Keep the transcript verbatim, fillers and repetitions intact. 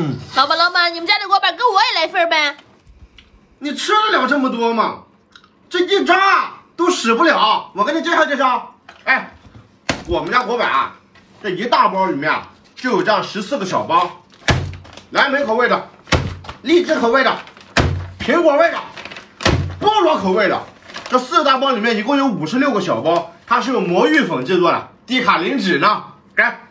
嗯， 老板老板，你们家的锅巴给我也来份呗。 你吃得了这么多吗？这一扎都使不了。我给你介绍介绍。哎，我们家锅巴啊，这一大包里面啊就有这样十四个小包，蓝莓口味的、荔枝口味的、苹果味的、菠萝口味的。这四大包里面一共有五十六个小包，它是用魔芋粉制作的，低卡零脂呢。来。